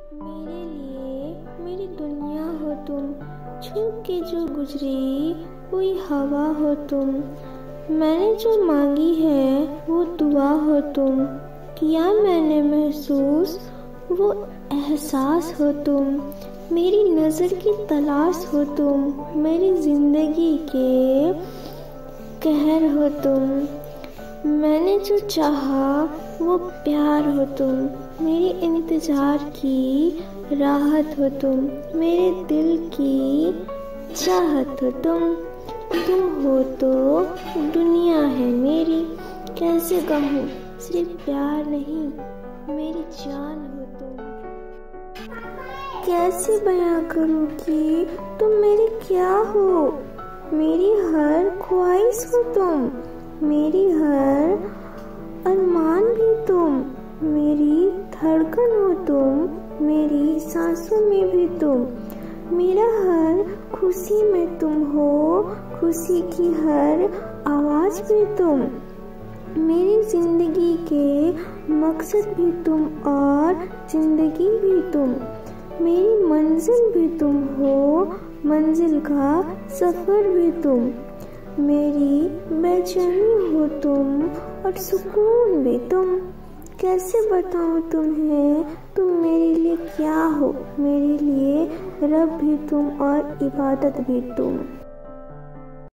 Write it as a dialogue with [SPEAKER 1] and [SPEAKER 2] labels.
[SPEAKER 1] मेरे लिए मेरी दुनिया हो तुम, छू के जो गुजरी हुई हवा हो तुम। मैंने जो मांगी है वो दुआ हो तुम, किया मैंने महसूस वो एहसास हो तुम। मेरी नज़र की तलाश हो तुम, मेरी ज़िंदगी के कहर हो तुम। मैंने जो चाहा वो प्यार हो तुम, मेरी इंतज़ार की राहत हो तुम। मेरे दिल की चाहत हो तुम हो तो दुनिया है मेरी। कैसे कहूँ सिर्फ प्यार नहीं, मेरी जान हो तुम। कैसे बयां करूँ कि तुम मेरे क्या हो। मेरी हर ख्वाहिश हो तुम, मेरी हर अरमान भी तुम। मेरी धड़कन हो तुम, मेरी सांसों में भी तुम। मेरा हर खुशी में तुम हो, खुशी की हर आवाज़ भी तुम। मेरी ज़िंदगी के मकसद भी तुम और ज़िंदगी भी तुम। मेरी मंजिल भी तुम हो, मंजिल का सफ़र भी तुम। मेरी बेचैनी हो तुम और सुकून भी तुम। कैसे बताऊँ तुम्हें तुम मेरे लिए क्या हो। मेरे लिए रब भी तुम और इबादत भी तुम।